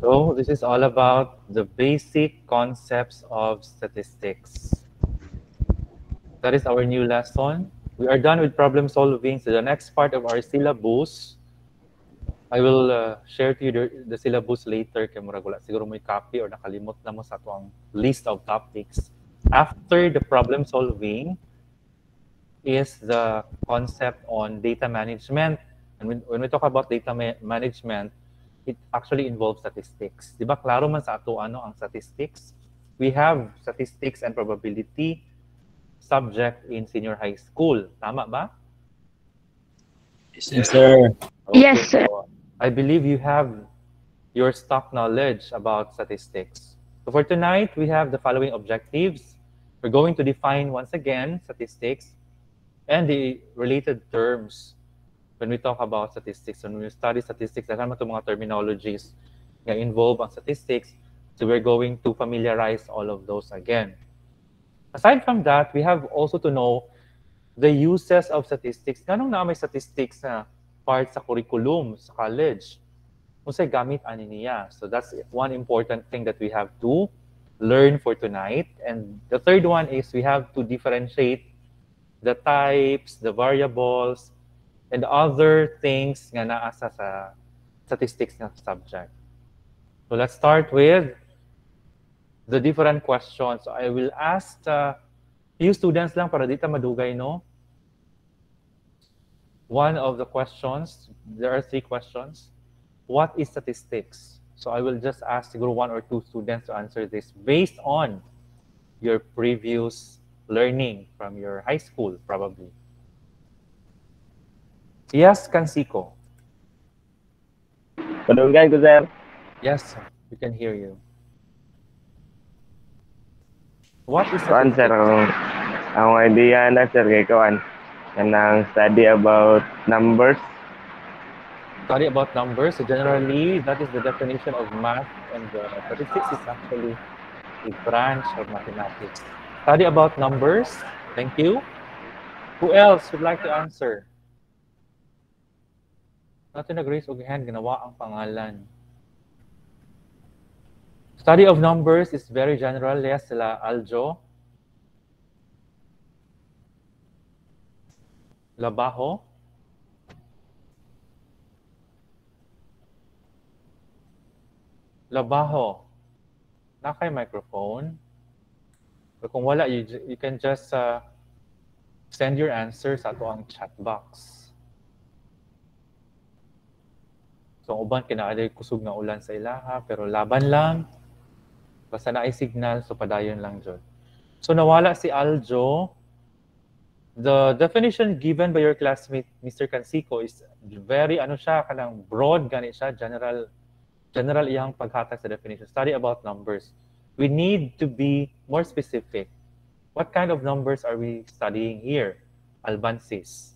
So this is all about the basic concepts of statistics. That is our new lesson. We are done with problem solving. So the next part of our syllabus, I will share to you the syllabus later. Kaya murag wala siguro may copy or nakalimot na mo sa tuang list of topics. After the problem solving is the concept on data management. And when we talk about data management, it actually involves statistics. Di ba klaro man sa ato ano ang statistics? We have statistics and probability subject in senior high school. Tama ba? Yes, sir. Okay, Yes, sir. so I believe you have your stock knowledge about statistics. So for tonight, we have the following objectives. We're going to define once again statistics and the related terms when we talk about statistics. When we study statistics, daghan man itong mga terminologies nga involve ang statistics. So we're going to familiarize all of those again. Aside from that, we have also to know the uses of statistics. Ganong na may statistics na part sa curriculum sa college? Unsay gamit ani niya? So that's one important thing that we have to learn for tonight. And the third one is we have to differentiate the types, the variables, and other things nga naasa sa statistics na subject. So let's start with the different questions. So I will ask few students lang para dito madugay, no? One of the questions, there are 3 questions. What is statistics? So I will just ask siguro 1 or 2 students to answer this based on your previous learning from your high school, probably. Yes, Kansiko. Padunggan ko, sir. Yes, we can hear you. What is Kuan, sir, statistics? ang idea na, sir, kay Kuan. Kanang study about numbers. Study about numbers. So generally, that is the definition of math, and statistics is actually a branch of mathematics. Study about numbers. Thank you. Who else would like to answer? Natin nag-raise og hand, ginawa ang pangalan. Study of numbers is very general. Yes, sila Aljo. Labaho. Labaho. Na kay microphone. Pero kung wala, you can just send your answer sa ato ang chat box. So, ang uban kinaaday kusog nga ulan sa ilaha, pero laban lang. Basta na ay signal, so padayon lang dyan. So, nawala si Aljo. The definition given by your classmate, Mr. Cancico, is very, ano siya, kanang broad, gani siya, general iyang paghatag sa definition. Study about numbers. We need to be more specific. What kind of numbers are we studying here? Albansis.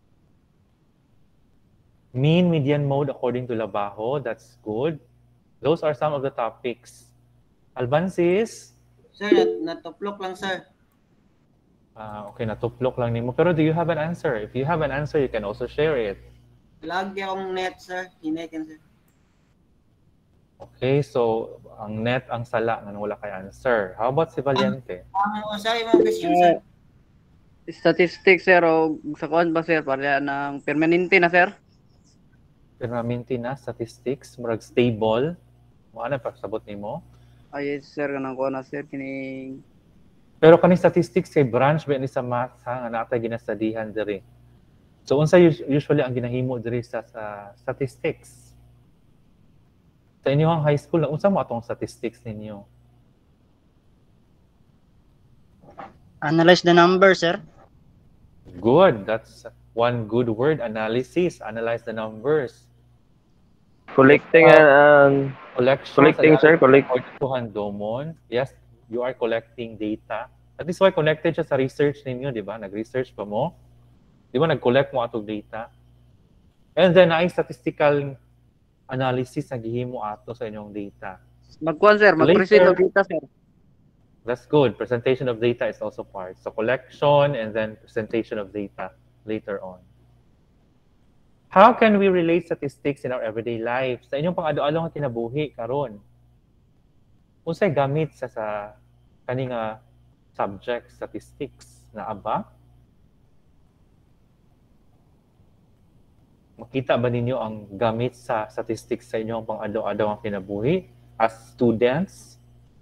Mean, median, mode according to Labajo. That's good. Those are some of the topics. Albansis? Sir, natuplok lang, sir. Okay, natuplok lang nimo. Pero do you have an answer? If you have an answer, you can also share it. Lagi akong net, sir. Hinaken, sir. Okay, so ang net ang sala nga wala kay answer. How about si Valiente? Sir, yung question, sir. Statistics, sir, o sa kuan ba, sir? Para ng permanente na, sir? Permanente na, statistics, murag stable. Ano pa sabot nimo? Ay, yes, sir, kanang kuan na, sir, kining... Pero kaning statistics kay branch ba ni sa math ha, nga natay ginastadihan diri. So unsa usually ang ginahimo diri sa statistics? Sa inyong high school, unsa mo atong statistics ninyo? Analyze the number, sir. Good. That's one good word. Analysis. Analyze the numbers. Collecting, collecting, sir. Domon. Yes, you are collecting data. That is why connected siya sa research ninyo, di ba? Nag-research pa mo. Di ba? Nag-collect mo atong data. And then, ay statistical analysis na gihimo ato sa inyong data. Magkuan, sir. Mag-present of data, sir. That's good. Presentation of data is also part. So collection and then presentation of data later on. How can we relate statistics in our everyday life? Sa inyong pang-ado-ado nga kinabuhi karon. Unsay gamit sa kani nga subject statistics na aba? Makita ba ninyo ang gamit sa statistics sa inyong pang-ado-ado nga kinabuhi as students?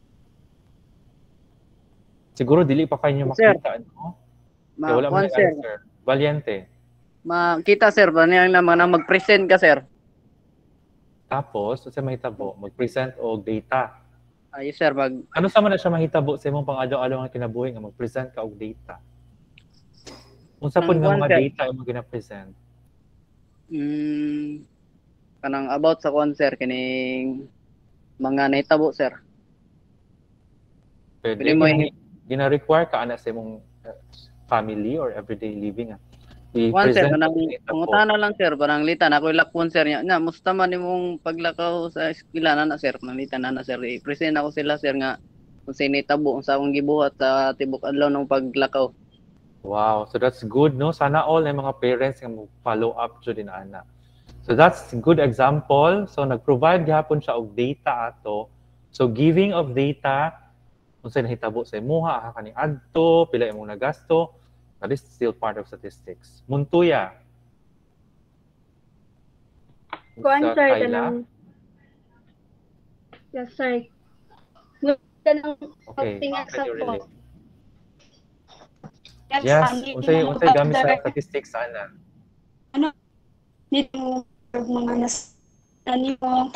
Siguro dili pa kayo Sir. makita, no? Kaya wala mo Kuan, sir. answer. Valiente. Makita sir ba niya naman na mag-present ka sir? Tapos, sa mahitabo, mag-present og data. Ay sir, Ano sa man na siya mahitabo sa imong pang-ado-ado nga kinabuhi nga mag-present ka og data? Unsa pud nga Kuan, mga sir. data imong gina-present? Kanang about sa kuan sir kining mga nahitabo sir. Pwede Pwede mo gina-require ka ana sa imong family or everyday living. Kuan sir, I-present kanang ang data po. pangutana lang sir, parang litan ako ilakpon sir niya. Musta man imong paglakaw sa eskwela na sir, manglitan na sir. I-present ako sila sir nga kung sa nahitabo sa akong gibuhat sa tibok adlaw ng paglakaw. Wow, so that's good, no? Sana all ng mga parents nga follow up jud din ana. So that's a good example. So nag-provide gihapon siya og data ato. So giving of data unsa nahitabo sa imuha kaning adto, pila imong nagasto, that is still part of statistics. Muntuya. Kuan Sa sir, Kayla? kanang yes sir. Kanang Okay, tingnan how sa can you po. relate? Yes, unsay gamit sa statistics ana? Dito mga nas mo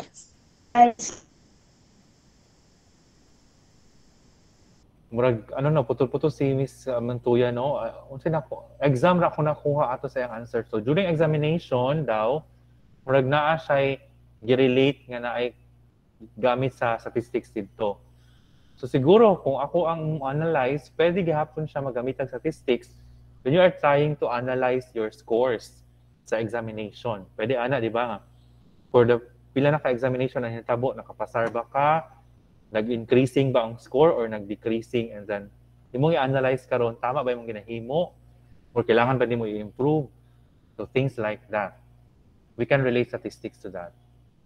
Murag ano na putol-putol si Miss Mantuya, no? Unsay nako exam ra ko nakuha ato sa iyang answer. So during examination daw murag naa siya gi-relate nga naay gamit sa statistics dito. So siguro kung ako ang analyze, pwede gihapon siya magamit ang statistics when you are trying to analyze your scores sa examination. Pwede ana, di ba nga? For the pila na ka-examination na hitabo, nakapasar ba ka, nag-increasing ba ang score or nag-decreasing, and then imong i-analyze karon tama ba imong ginahimo or kailangan ba nimo i-improve? So things like that. We can relate statistics to that.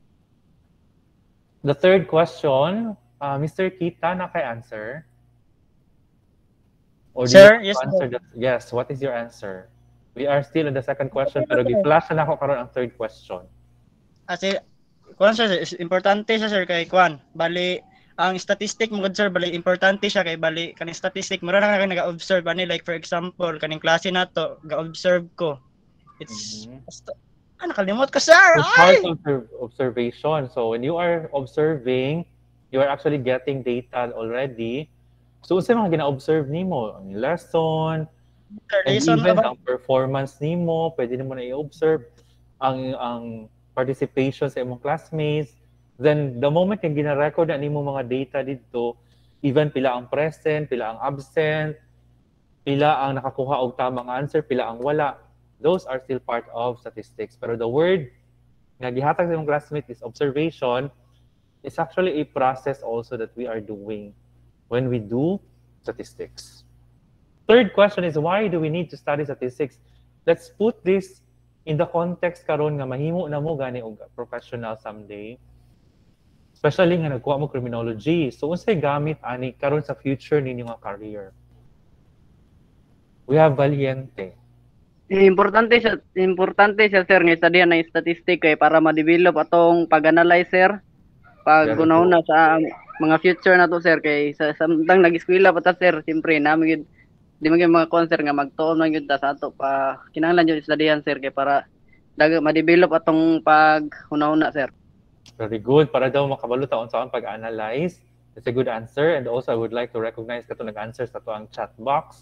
The third question, Mr. Kita, na kay answer? Or do Sir, you yes, answer that? Yes, what is your answer? We are still in the second question, pero gi-flash na ako karon ang third question. Kasi kuan sir, importante siya sir kay kuan. Bali ang statistic mo sir, bali importante siya kay bali kaning statistic mura na kay naga-observe ani, like for example kaning klase nato ga-observe ko. It's nakalimot ko sir. It's part of observation. So when you are observing, you are actually getting data already. So unsa mga gina-observe nimo? Ang lesson, and Lesson even about ang performance nimo, pwede nimo na i-observe ang participation sa imong classmates. Then the moment yung gina-record na nimo mga data dito, even pila ang present, pila ang absent, pila ang nakakuha og tamang answer, pila ang wala. Those are still part of statistics. Pero the word nga gihatag sa imong classmate is observation. It's actually a process also that we are doing when we do statistics. Third question is, why do we need to study statistics? Let's put this in the context karon nga mahimo na mo gani og professional someday. Especially nga nagkuha mo criminology. So unsay gamit ani karon sa future ninyo nga career? We have Valiente. Importante siya sir nga studian ng statistic kay para ma-develop atong pag-analyze sir. Pag Very una sa mga future na to sir kay sa samtang nag-eskwela pa ta sir, siyempre namin di man mga concern nga magtuon man gyud ta sa ato pa kinahanglan jud studian sir kay para ma-develop atong pag-una sir. Very good. Para daw makabalo taon sa pag-analyze. That's a good answer. And also, I would like to recognize kato nag-answer sa to ang chat box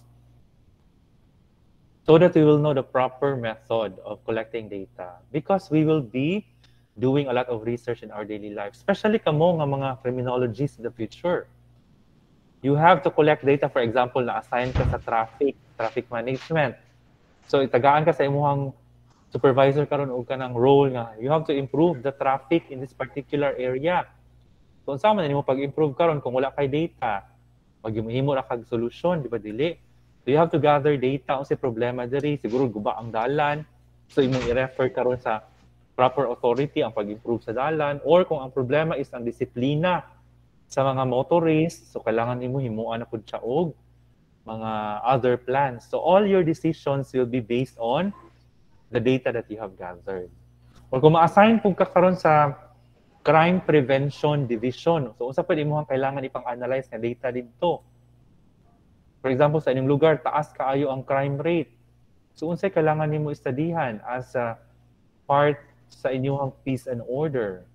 so that we will know the proper method of collecting data. Because we will be doing a lot of research in our daily life, especially kamo nga mga criminologists in the future. You have to collect data, for example, na-assign ka sa traffic management. So, itagaan ka sa imuhang supervisor karon og kanang role nga you have to improve the traffic in this particular area. So unsa man nimo pag-improve karon kung wala kay data? Maghimo ra kag solution, di ba dili? So you have to gather data unsay problema diri, siguro guba ang dalan. So imong i-refer karon sa proper authority ang pag-improve sa dalan, or kung ang problema is ang disiplina sa mga motorists, so kailangan nimo himuan na pud siya og mga other plans. So all your decisions will be based on the data that you have gathered. Or kung ma-assign po ka karon sa Crime Prevention Division, so unsa pwede mo kailangan ipang-analyze nga data dito. For example, sa inyong lugar, taas kaayo ang crime rate. So unsay kailangan nimo istudihan as a part sa inyong peace and order?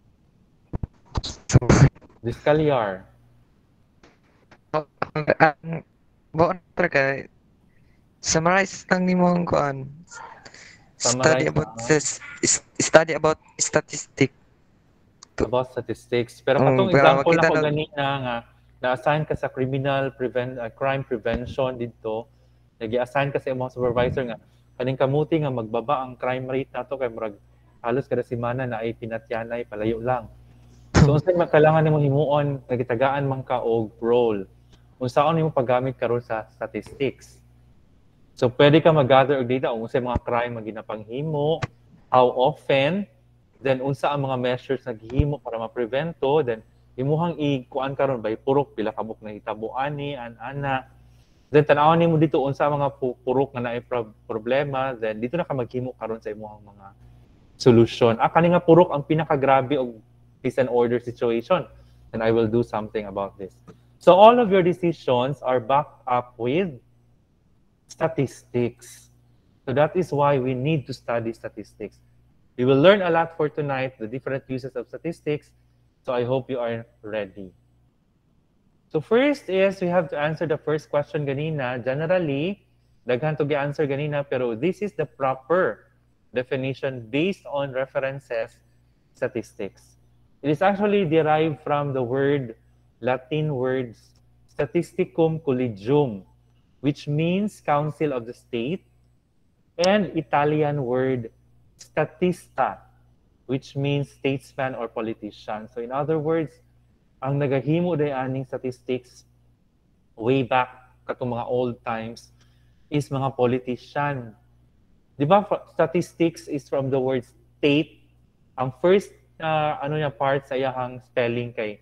Diskalyar. Buon talaga. Summarize lang nimo ang kuan. Summarize Study about statistics. About statistics. Pero katong example na ko ganina nga, na-assign ka sa crime prevention dito, nag-assign ka sa imong supervisor nga, kaning kamuti nga magbaba ang crime rate nato kay murag halos kada semana na ay pinatyanay palayo lang. So unsay kailangan nimo himuon, nagitagaan man ka og role. Unsaon nimo paggamit karon sa statistics. So pwede ka mag-gather og data kung unsay mga crime nga ginapanghimo, how often, then unsa ang mga measures na gihimo para ma-prevent to, then imuhang ikuan karon by purok pila kabuk na hitabo ani ana. Then tan-awon nimo dito unsa mga purok nga naay problema, then dito na ka maghimo karon sa imuhang mga solution. Kani nga purok ang pinakagrabe og peace and order situation, and I will do something about this. So all of your decisions are backed up with statistics. So that is why we need to study statistics. We will learn a lot for tonight, the different uses of statistics. So I hope you are ready. So first is, we have to answer the first question ganina. Generally, daghan to gi-answer ganina, pero this is the proper definition based on references statistics. It is actually derived from the Latin words statisticum collegium, which means council of the state, and Italian word statista, which means statesman or politician. So in other words, ang nagahimo day aning statistics way back katong mga old times is mga politician. Di ba statistics is from the word state. Ang first part sa iyang spelling kay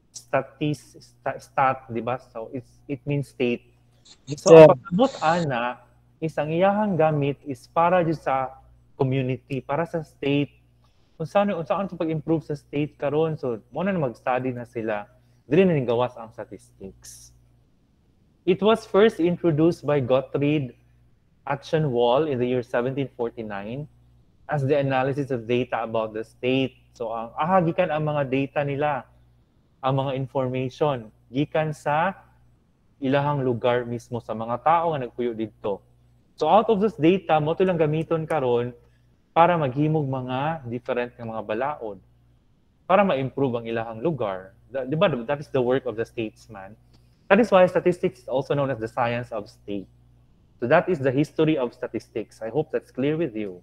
stat, di ba? So it means state. So ang pagabot ana is ang iyang gamit is para jud sa community, para sa state. Unsaan to pag-improve sa state karon, so mo na mag-study na sila, dili na gawas ang statistics. It was first introduced by Gottfried Achenwall in the year 1749 as the analysis of data about the state. So ang gikan ang mga data nila, ang mga information gikan sa ilahang lugar mismo, sa mga tao nga nagpuyo didto. So out of this data mo to lang gamiton karon para maghimog mga different ng mga balaod, para ma-improve ang ilahang lugar. Di ba? That is the work of the statesman. That is why statistics is also known as the science of state. So that is the history of statistics. I hope that's clear with you.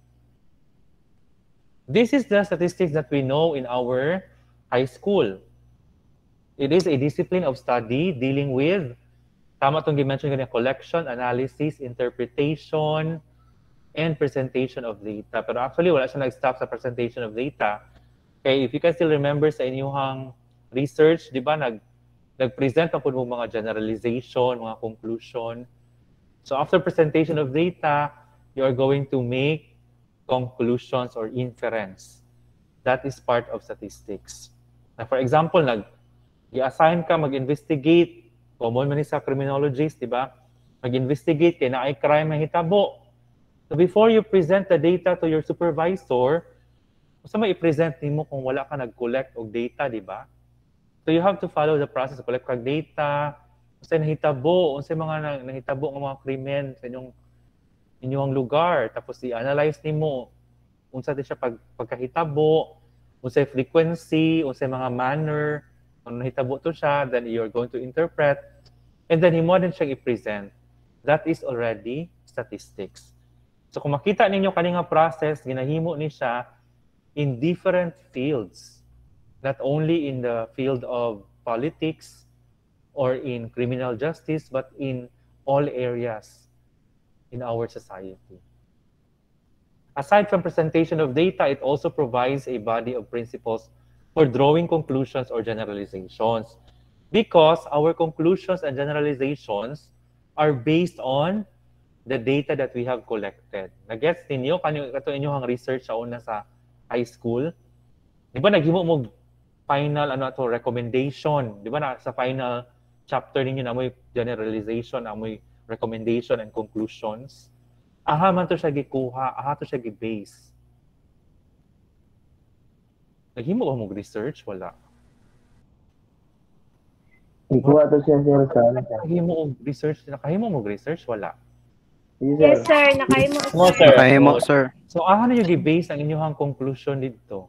This is the statistics that we know in our high school. It is a discipline of study dealing with, tama itong i-mention ganyan, collection, analysis, interpretation, and presentation of data. Pero actually, wala siya nag-stop sa presentation of data. Okay, if you can still remember sa inyong research, di ba, nag-present na po mga generalization, mga conclusion. So after presentation of data, you are going to make conclusions or inference. That is part of statistics. Now, for example, i-assign ka mag-investigate, common man sa criminologist, di ba? Mag-investigate kay na ay crime na hitabo. So before you present the data to your supervisor, usa may i-present nimo kung wala ka nag-collect og data, di ba? So you have to follow the process of collect data, unsay nahitabo, unsay mga nahitabo ng mga krimen sa inyong lugar, tapos i-analyze nimo unsa di siya pagkahitabo, unsay frequency, unsay mga manner, kung nahitabo to siya, then you're going to interpret, and then himo din siyang i-present. That is already statistics. So kung makita ninyo kaninga process, ginahimo ni siya in different fields, not only in the field of politics or in criminal justice, but in all areas in our society. Aside from presentation of data, it also provides a body of principles for drawing conclusions or generalizations. Because our conclusions and generalizations are based on the data that we have collected. Nag-gets ninyo? Kato inyong research sa una sa high school? Di ba naghimo mo final recommendation? Di ba na sa final chapter ninyo na may generalization, na may recommendation and conclusions? Aha man to siya gikuha, aha to siya gi-base. Naghimo ba mo research? Wala. Ikuha to siya, sir, sa Nakahimo og research, nakahimo mo research? Wala. Yes, sir. Nakahimo, Mo, sir. sir. Kahimo, sir. So, aha na yung i-base ang inyong conclusion dito?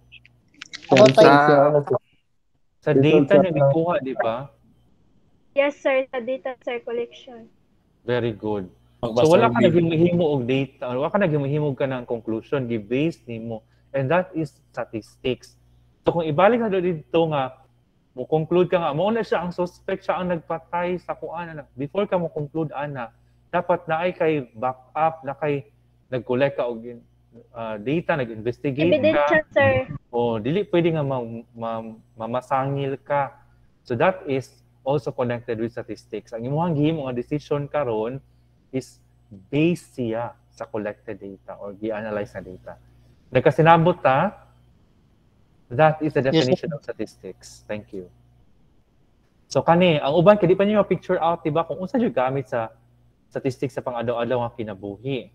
Sa data na gikuha, di ba? Yes, sir. Sa data, sir, collection. Very good. So, wala ka naghimo og data, wala ka naghimo ka ng conclusion, gi-base nimo. And that is statistics. So, kung ibalik na dito nga, mo conclude ka nga, mo na siya ang suspect, siya ang nagpatay sa kuan na. Before ka mo conclude ana, dapat na ay kay backup, na kay nag-collect ka og data, nag-investigate Ebidensya, ka. sir. O dili pwede nga mamasangil ka. So that is also connected with statistics. Ang imong gihimo nga decision karon is based siya sa collected data or gi-analyze na data. Nagkasinabot ta. That is the definition of statistics. Thank you. So kani, ang uban kay di pa niyo picture out, diba, kung unsa jud gamit sa statistics sa pang-adlaw-adlaw nga kinabuhi.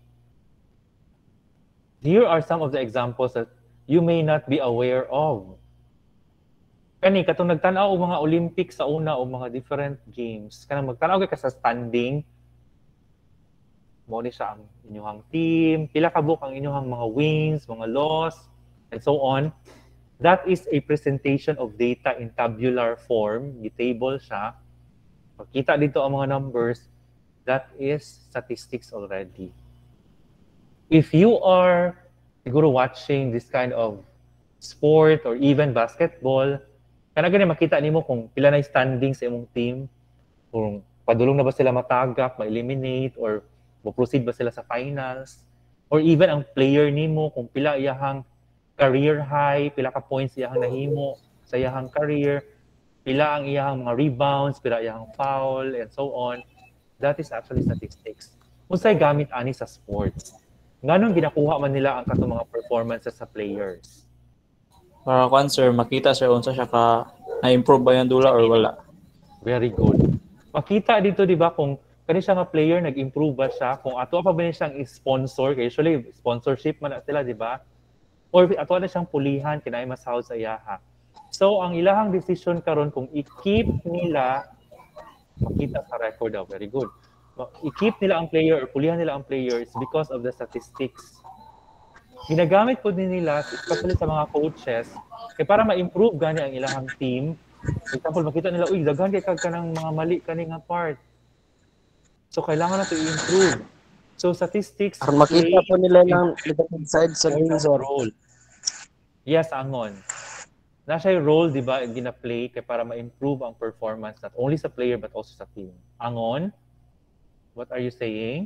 Here are some of the examples that you may not be aware of. Kani katong nagtan-aw og mga Olympics sa una o mga different games, kanang magtan-aw ka sa standing, mo ni siya ang inyong team, pila ka book ang inyong mga wins, mga loss, and so on. That is a presentation of data in tabular form. Gi-table siya. Pagkita dito ang mga numbers, that is statistics already. If you are siguro watching this kind of sport or even basketball, kana gani makita nimo kung pila na standing sa imong team, kung padulong na ba sila matagap, ma-eliminate, or mo-proceed ba sila sa finals, or even ang player nimo kung pila iyahang career high, pila ka points iyahang nahimo sa iyahang career, pila ang iyahang mga rebounds, pila iyahang foul, and so on. That is actually statistics. Unsay gamit ani sa sports? Nganong ginakuha man nila ang katong mga performances sa players? Para kung sir, makita sir unsa siya ka na-improve ba yung dula or wala. Very good. Makita dito, di ba, kung kani siya nga player, nag-improve ba siya, kung ato pa ba niya siyang sponsor, usually sponsorship man na sila, di ba? Or ato na siyang pulihan, kinaay masahod sa iyaha. So, ang ilahang decision karon kung i-keep nila, makita sa record daw, very good. I-keep nila ang player or pulihan nila ang player is because of the statistics. Ginagamit po din nila, especially sa mga coaches, kaya para ma-improve gani ang ilahang team. For example, makita nila, uy, daghan kay kag kanang mga mali kani nga part. So, kailangan na to i-improve. So, statistics makita po nila ng negative side sa game, sir. role. Yes, angon. Nasa yung role, di ba, gina-play kaya para ma-improve ang performance not only sa player but also sa team. Angon, what are you saying?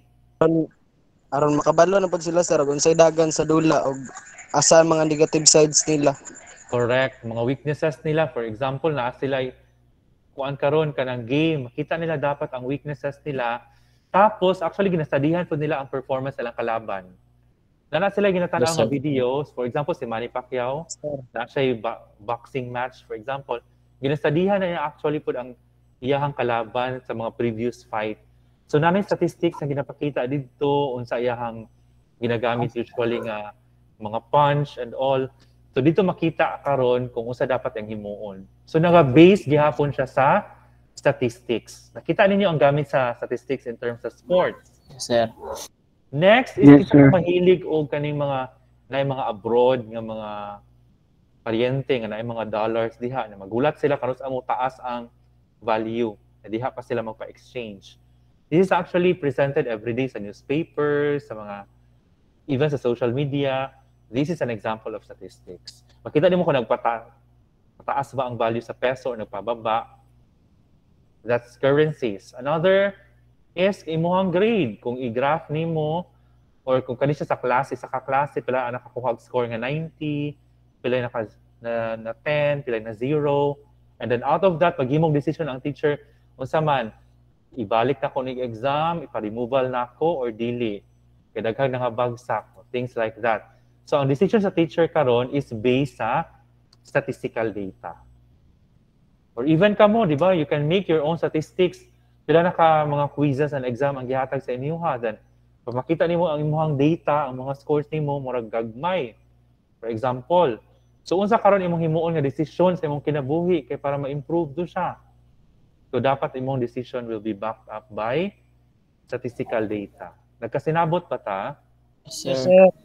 Aron makabalo na po sila, sir, kung sa dagan sa dula o asa mga negative sides nila. Correct. Mga weaknesses nila, for example, na sila kuan karon kanang game, makita nila dapat ang weaknesses nila. Tapos, actually, ginastadihan po nila ang performance nilang kalaban. Na sila ginatanaw Yes, ng sir. videos, for example, si Manny Pacquiao, na siya yung boxing match, for example, ginastadihan na niya actually po ang iyahang kalaban sa mga previous fight. So, namin statistics na ginapakita dito, unsa iyahang ginagamit usually nga mga punch and all. So, dito makita karon kung unsa dapat ang himuon. So, naga-base gihapon siya sa statistics. Nakita ninyo ang gamit sa statistics in terms of sports. Yes, sir. Next is Yes, kita sir. mahilig o kaning mga mga abroad nga mga paryente nga naay mga dollars diha na magulat sila karon sa amo taas ang value na diha pa sila magpa-exchange. This is actually presented every day sa newspapers, sa mga even sa social media. This is an example of statistics. Makita nimo kung nagpataas ba ang value sa peso o nagpababa. That's currencies. Another is imuhang grade. Kung i-graph nimo or kung kanina siya sa kaklase pila ang nakakuha og score nga 90, pila na 10, pila na 0, and then out of that paghimong decision ang teacher unsa man ibalik na ko ning exam, ipa-removal na ako or dili. Kay daghang nangabagsak, things like that. So ang decision sa teacher karon is based sa statistical data. Or even kamo, di ba, you can make your own statistics. Pila na ka mga quizzes and exam ang gihatag sa inyo ha. Then, pag makita nimo ang imong data, ang mga scores nimo murag gagmay. For example, so unsa karon imong himuon nga decision sa imong kinabuhi kay para ma-improve do siya. So dapat imong decision will be backed up by statistical data. Nagkasinabot pa ta? Sir.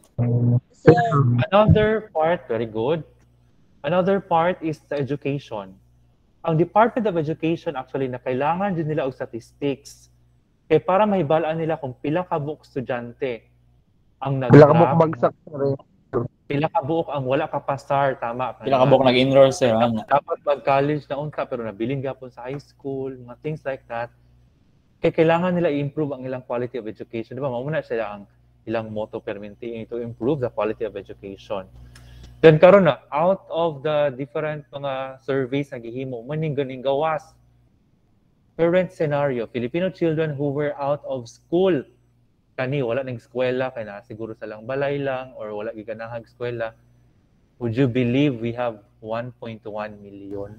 Another part, very good. Another part is the education. Ang Department of Education actually na kailangan din nila og statistics kay para mahibalaan nila kung pila ka buok estudyante ang Pila ka buok bagsak sir. Pila ka buok ang wala ka pasar, tama. Pila ka buok nag-enroll sir. Dapat mag-college na unta pero nabilin gapon sa high school, mga things like that. Kaya kailangan nila i-improve ang ilang quality of education. Di ba? Mamuna sila ang ilang motto permanente to improve the quality of education. Then karon na, out of the different mga surveys na gihimo, maning ganing gawas. Current scenario, Filipino children who were out of school, kani wala ning eskwela, kaya na siguro sa lang balay lang, or wala giganahag eskwela, would you believe we have 1.1 million?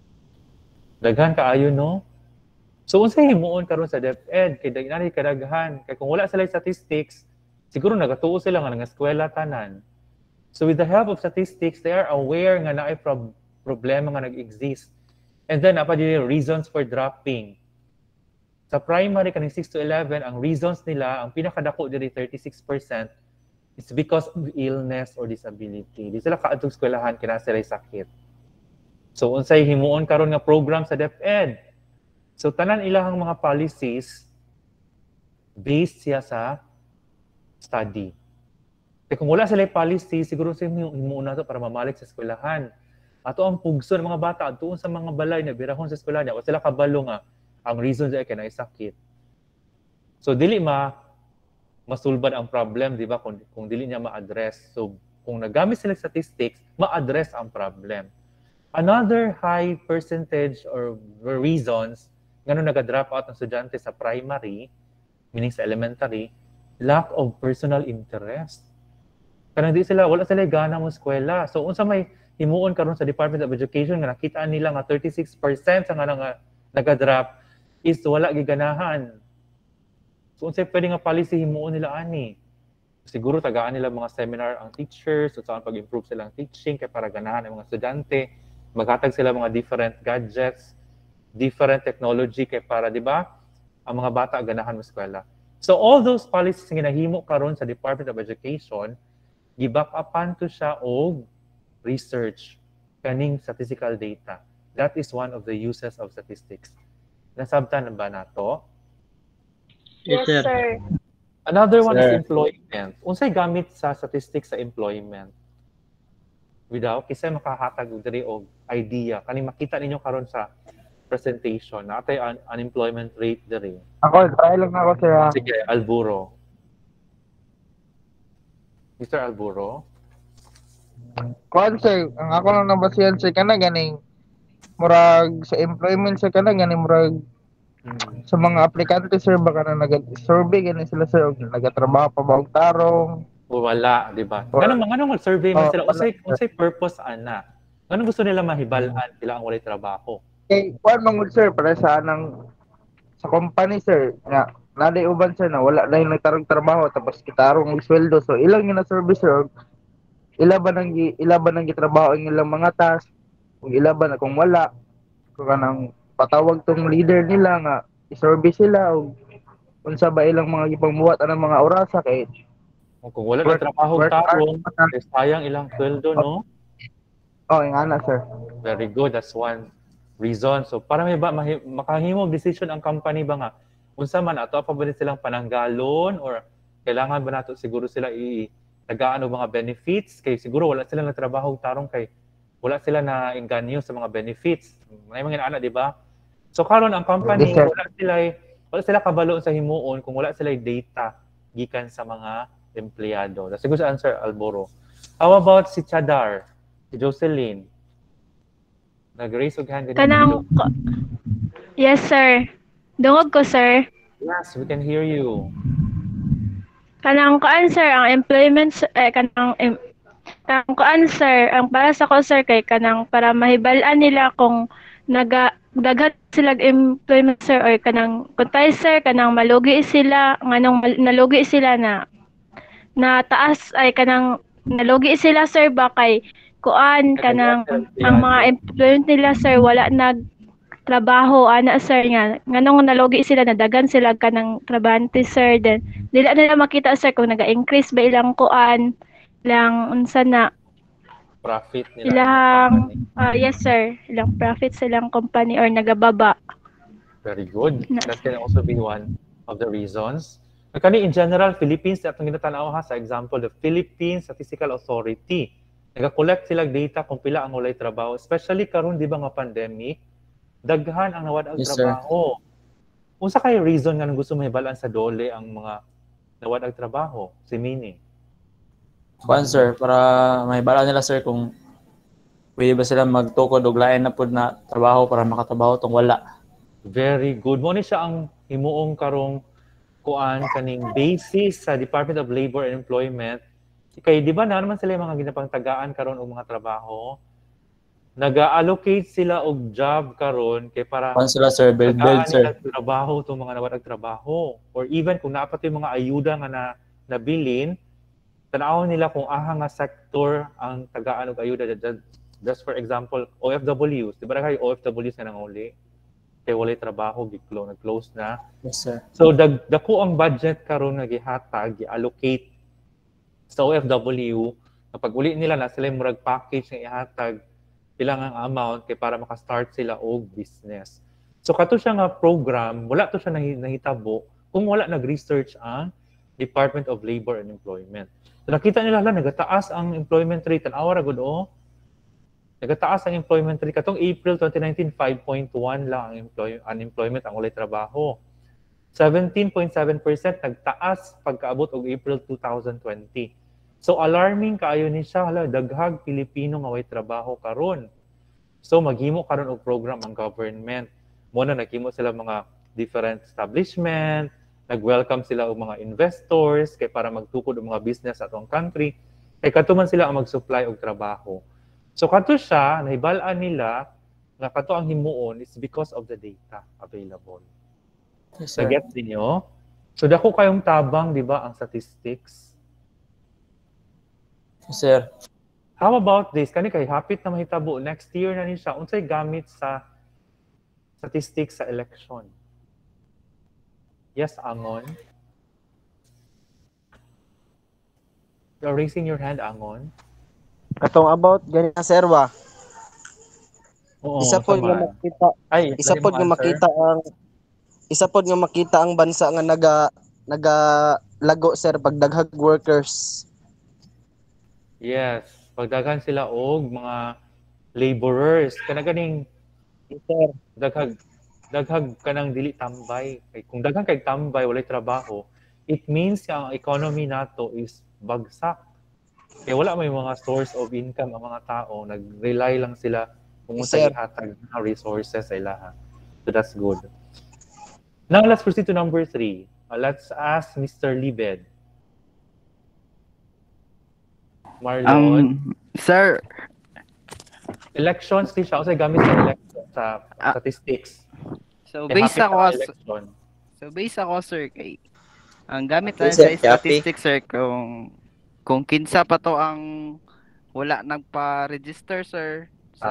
Daghan kaayo, no? So, unsay himuon karon sa DepEd, kay daghan kadaghan. Kay kung wala sila statistics, siguro nagatuo sila nga ng eskwela tanan. So, with the help of statistics, they are aware nga naay problema nga nag-exist. And then, apa din reasons for dropping. Sa primary, kaning 6 to 11, ang reasons nila, ang pinakadako diri 36%, is because of illness or disability. Di sila kaadtong eskwelahan, kina sila sakit. So, unsay himuon karon nga program sa DepEd. So, tanan ilahang mga policies, based siya sa study. Kaya kung wala sila policy, siguro sila himuon na to para mamalik sa eskwelahan. Ato ang pugso ng mga bata, doon sa mga balay na birahon sa eskwelahan niya, o sila kabalo nga, ang reason ay kaya sakit. So, dili masulbad ang problem, di ba, kung dili niya ma-address. So, kung nagamit sila statistics, ma-address ang problem. Another high percentage or reasons ngano naga-drop out ng estudyante sa primary, meaning sa elementary, lack of personal interest. Kanang di sila, wala sila gana mo eskwela. So, unsa may himuon karon sa Department of Education nga nakita nila nga 36% sa nga naga-drop is wala giganahan. So, unsay pwede nga policy himuon nila ani? Siguro tagaan nila mga seminar ang teachers, so saan pag-improve silang teaching kay para ganahan ang mga estudyante, maghatag sila mga different gadgets, different technology kay para, di ba, ang mga bata ganahan mo eskwela. So, all those policies nga nahimo karon sa Department of Education, gi-back upan to siya og research, kaning statistical data. That is one of the uses of statistics. Nasabtan ba na to? Yes, sir. Another one is employment. Unsay gamit sa statistics sa employment? Without, kasi makahatag diri og idea. Kani makita ninyo karon sa presentation, natay unemployment rate diri. Ako, try lang ako sir. Sige, Alburo. Mr. Alburo? Kuan sir, ang ako lang nabasihan sir kana ganing murag sa employment sir kana ganing murag sa mga aplikante sir baka na nag-survey ganin sila sir og nagatrabaho pa ba og tarong o wala, di ba? Ganun mag-survey man sila unsay purpose ana. Ganun gusto nila mahibalan sila ang walay trabaho. Kay kuan mangud sir para sa anang sa company sir nga naday uban sir na wala na yung nagtarong trabaho tapos kitarong og sweldo so ilang gina-survey sir ilaban ang gitrabaho ang ilang mga task kung ilaban kung wala kung kanang patawag tong leader nila nga i-survey sila o unsa ba ilang mga gipangbuhat anang mga orasa kay kung wala na trabaho tarong sayang ilang sweldo no. Oh ingana sir. Very good, that's one reason. So para may ba makahimo decision ang company ba nga unsa man ato pa ba silang pananggalon or kailangan ba nato siguro sila tagaan og mga benefits kay siguro wala sila na trabaho tarong kay wala sila na engganyo sa mga benefits. May mga ana di ba? So karon ang company wala sila kabalo sa himuon kung wala sila data gikan sa mga empleyado. That's a good answer, Alboro. How about si Chadar? Si Jocelyn? Nag-raise og hand Kanang Yes, sir. Dungog ko, sir. Yes, we can hear you. Kanang kuan, sir, ang employment kanang kuan, sir, ang para sa ko, sir, kay kanang para mahibalaan nila kung daghat sila employment, sir, or kanang kuntay, sir, kanang malugi sila, nganong nalugi sila na taas ay kanang nalugi sila, sir, ba kay kuan kanang ang mga employment nila, sir, wala trabaho ana, sir, nga nganong nalugi sila, nadagan sila kanang trabante, sir, then dila nila makita, sir, kung naga-increase ba ilang kuan ilang unsa na Profit nila. ilang yes, sir, ilang profit sa ilang company or nagababa. Very good. That can also be one of the reasons. Kani in general, Philippines, atong ginatanaw ha, sa example, the Philippine Statistical Authority. Nag-collect sila data kung pila ang walay trabaho. Especially karon di ba nga pandemic, daghan ang nawad ang trabaho. Unsa kay reason nga gusto mahibalaan sa dole ang mga nawad ang trabaho? Si Mini. Kuan, sir, para mahibalaan nila, sir, kung pwede ba sila magtukod og lain na pud na trabaho para makatrabaho tong wala. Very good. Mo ni siya ang himuong karong kuan kaning basis sa Department of Labor and Employment. Kay di ba na naman sila mga ginapangtagaan karon og mga trabaho? Naga-allocate sila og job karon kay para kuan sila, sir, build, sir. Trabaho tong mga nawad trabaho, or even kung napat yung mga ayuda nga nabilin, tanawon nila kung aha nga sector ang tagaan og ayuda. Just for example, OFWs, di ba kay OFWs nga nanguli kay walay trabaho, nag-close na. Yes, sir. So dako ang budget karon nga gihatag, gi-allocate sa OFW, kapag uli nila na sila murag package nga ihatag bilang ang amount kay para maka-start sila og business. So kato siya nga program, wala to siya nahitabo kung wala nag-research ang Department of Labor and Employment. So nakita nila nagataas ang employment rate, tanawa ra gud nagataas ang employment rate katong April 2019, 5.1 lang ang unemployment ang walay trabaho. 17.7% nagtaas pagkaabot og April 2020. So alarming kaayo ni siya, daghag Pilipino nga way trabaho karon. So maghimo karon og program ang government. Muna naghimo sila mga different establishment, nag-welcome sila og mga investors kay para magtukod og mga business atong country. Kay katuman sila ang mag-supply og trabaho. So kato siya, nahibalaan nila nga kato ang himuon is because of the data available. Yes, sir. Get ninyo? So dako kayong tabang, di ba, ang statistics? Yes, sir. How about this? Kani kay hapit na mahitabo next year na ni siya. Unsay gamit sa statistics sa election? Yes, Angon. You're raising your hand, Angon. Katong about gani na, sir, ba? Oo, Isa pod nga makita. Isa pod nga makita ang bansa nga naga lago, sir, pagdaghag workers. Yes, pagdaghan sila og mga laborers kana ganing, sir, daghag kanang dili tambay. Kay kung daghan kay tambay walay trabaho, it means ang economy nato is bagsak. Kaya wala may mga source of income ang mga tao, nag-rely lang sila kung sa ihatag na resources sa ilaha. So that's good. Now let's proceed to number 3. Let's ask Mr. Libed. Marlon. Sir. Elections, siya. Kasi gamit sa election, sa statistics. So based ako, sir, kay ang gamit tayo sa statistics, sir, kung kinsa pa to ang wala nagpa-register, sir,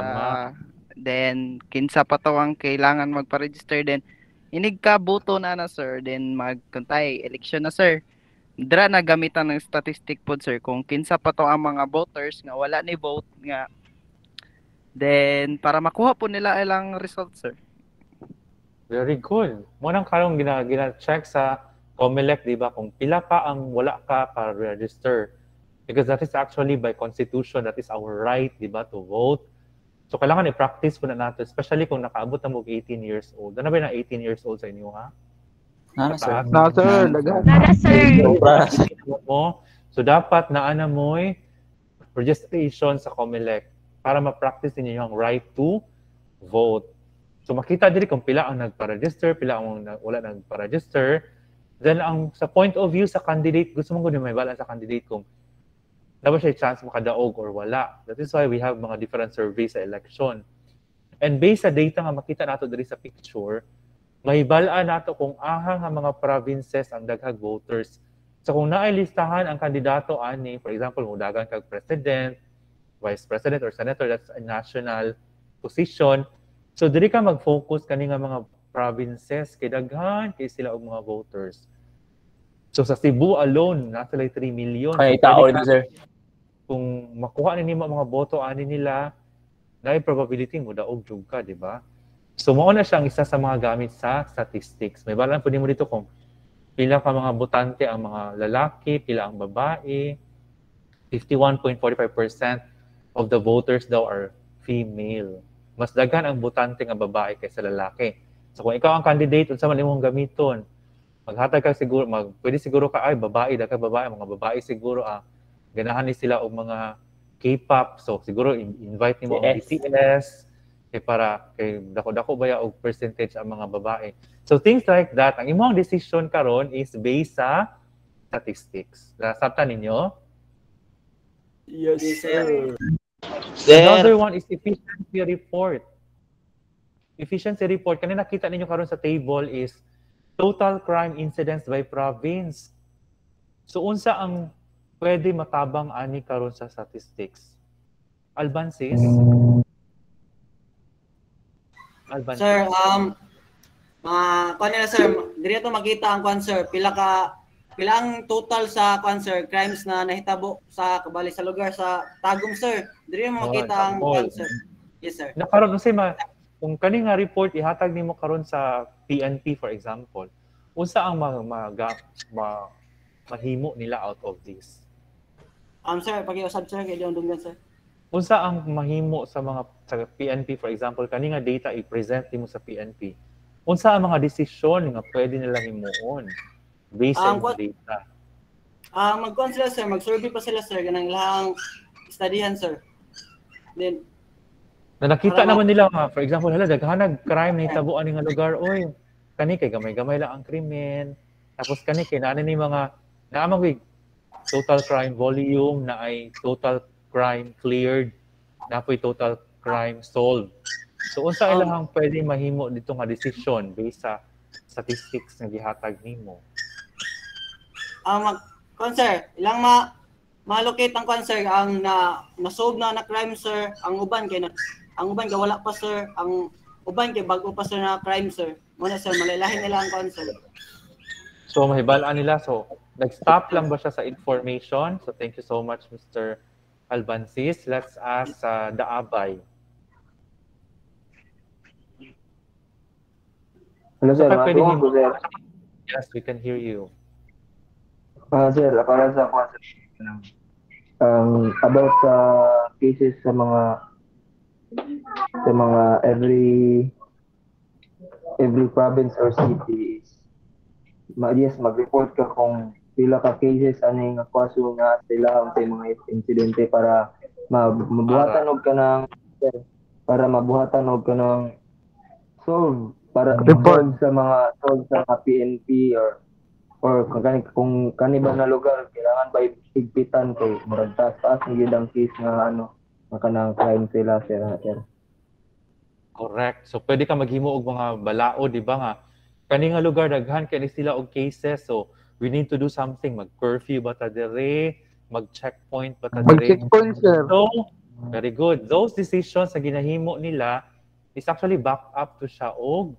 then kinsa pa to ang kailangan magpa-register, then inig ka boto na, sir, then magkuntay election na, sir. Dra na gamitan ng statistic po, sir, kung kinsa pa to ang mga voters nga wala ni vote nga, then para makuha po nila ilang results, sir. Very good. Munang karong gina-check sa COMELEC, di ba, kung pila ka ang wala ka para register. Because that is actually by constitution, that is our right, di ba, to vote. So kailangan i-practice po na natin, especially kung nakaabot na mo 18 years old. Ano ba na 18 years old sa inyo, ha? Nana, sir. Pataas. Na sir, daghan. Nana, sir. So dapat naana mo'y registration sa COMELEC para ma-practice ninyo yung right to vote. So makita diri kung pila ang nagpa-register, pila ang wala nagpa-register. Then ang sa point of view sa candidate, gusto mong may bala sa candidate kung dapat siya chance makadaog or wala. That is why we have mga different surveys sa election. And based sa data nga makita nato diri sa picture, mahibala nato kung aha nga mga provinces ang daghang voters. So kung naay listahan ang kandidato ani, for example, mudagan kag president, vice president or senator, that's a national position. So diri ka mag-focus kani nga mga provinces kay daghan kay sila og mga voters. So sa Cebu alone, nasa 3 million. Ay, So, tao pwede rin, ka- sir. Kung makuha ni nimo mga boto ani nila, na probability mo daog jud ka, di ba? So mao na siyang isa sa mga gamit sa statistics. May balan po nimo dito kung pila ka mga botante ang mga lalaki, pila ang babae. 51.45% of the voters daw are female. Mas daghan ang botante nga babae kaysa lalaki. So kung ikaw ang candidate, unsa man imong gamiton? Maghatag ka siguro, pwede siguro ka ay babae, daghan babae, mga babae siguro ganahan ni sila og mga K-pop. So siguro invite nimo ang BTS para kay dako-dako baya og percentage ang mga babae. So things like that. Ang imong decision karon is based sa statistics. Nasabtan ninyo? Yes, sir. Another one is efficiency report. Efficiency report, kanina nakita ninyo karon sa table is total crime incidents by province. So unsa ang pwede matabang ani karon sa statistics? Albansis? Albansis. Sir, kuan nila sir, diri to makita ang kuan sir, pila ang total sa kuan sir crimes na nahitabo sa kabali sa lugar sa Tagum sir. Diri mo makita ang kuan sir. Yes sir. Na karon unsay kung kani nga report ihatag nimo karon sa PNP for example, unsa ang mahimo nila out of this? Sir, pakiusab sir kay Dion Dungan sir. Unsa ang mahimo sa mga sa PNP for example, kani nga data i-present nimo sa PNP? Unsa ang mga desisyon nga pwede nila himuon based on data? Magkuan sila sir, mag-survey pa sila sir ganang ilang studyhan sir. Then Na nakita naman nila for example, hala daghanag crime na hitabuan ni nga lugar, oy. Kani kay gamay-gamay lang ang krimen. Tapos kani kay naa ni mga naamang total crime volume na ay total crime cleared, na po'y total crime solved. So unsa ilahang pwede mahimo dito nga decision based sa statistics nga gihatag nimo? Sir, ilang ma-locate ang sir ang na-solve na crime sir, ang uban kay wala pa sir, ang uban kay bago pa sir na crime sir. Muna sir, malalahin nila ang sir. So mahibalaan nila, so nag-stop lang ba siya sa information? So thank you so much Mr. Albansis. Let's ask the Abay. Hello sir, pwede sir. Yes, we can hear you. Sir, para sa about sa cases sa mga every province or city is mag-report ka kung pila ka cases ani nga kaso nga sila sa mga insidente para mabuhatan og solve para report sa mga PNP or kung kani ba na lugar kailangan ba higpitan kay murag taas ang gyud ang case nga kanang crime sila sir. Correct. So pwede ka maghimo og mga balao, di ba nga? Kani nga lugar daghan kay sila og cases, so we need to do something. Mag-curfew ba ta dire? Mag-checkpoint ba ta dire? Mag-checkpoint sir. So, very good. Those decisions sa ginahimo nila is actually back up to siya og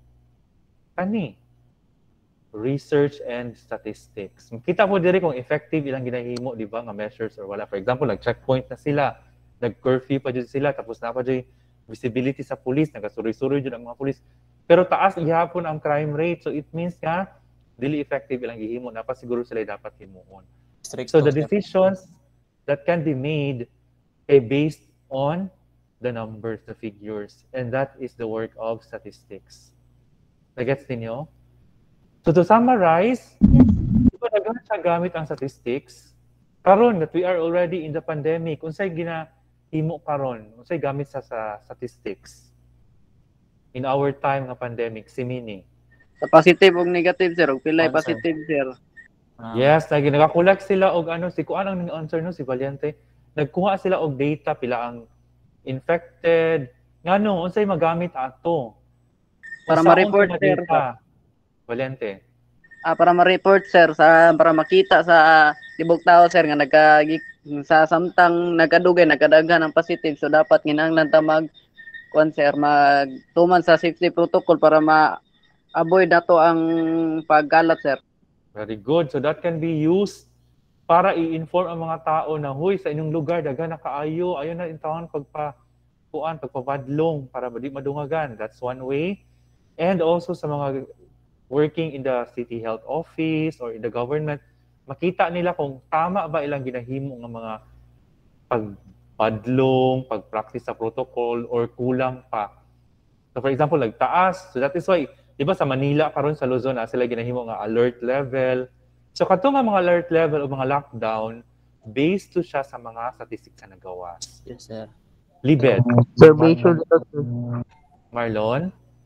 research and statistics. Kita mo dire kung effective ilang ginahimo, di ba, nga measures or wala. For example, nag-checkpoint na sila, nag-curfew pa dyan sila, tapos na pa dyan visibility sa police, nagasuroy-suroy dyan ang mga police. Pero taas ihapon ang crime rate, so it means nga, dili effective ilang gihimo, napasiguro sila dapat himuon. So the decisions that can be made ay based on the numbers, the figures, and that is the work of statistics. Nagets ninyo? So to summarize, di ba daghan siya gamit ang statistics? Karon that we are already in the pandemic, unsay ginahimo karon? Unsay gamit sa statistics? In our time nga pandemic, si Mini. Sa positive ug negative sir, ug pilay Answer. positive sir. Yes, nagakulag sila og si kuan ang answer no si Valiente. Nagkuha sila og data pila ang infected, ngano unsay magamit ato Para Unsaon ma-report ka sir. data? Valiente. Para ma-report sir para makita sa tibok tao sir nga sa samtang nagkadugay nagkadaghan ang positive, so dapat kinahanglan ta magtuman sa safety protocol para ma-avoid nato ang pagkalat sir. Very good. So that can be used para i-inform ang mga tao na huy sa inyong lugar daghan na kaayo, ayo na intawon pagpapadlong para di madungagan. That's one way. And also sa mga working in the city health office or in the government, makita nila kung tama ba ilang ginahimo ng mga pagpadlong, pag-practice sa protocol, or kulang pa. So for example, nagtaas. So that is why, di ba sa Manila karon sa Luzon sila ginahimo nga alert level. So katong nga mga alert level o mga lockdown, based to siya sa mga statistics na nagawas. Yes, sir. Libet. Observation dito, sir. Marlon?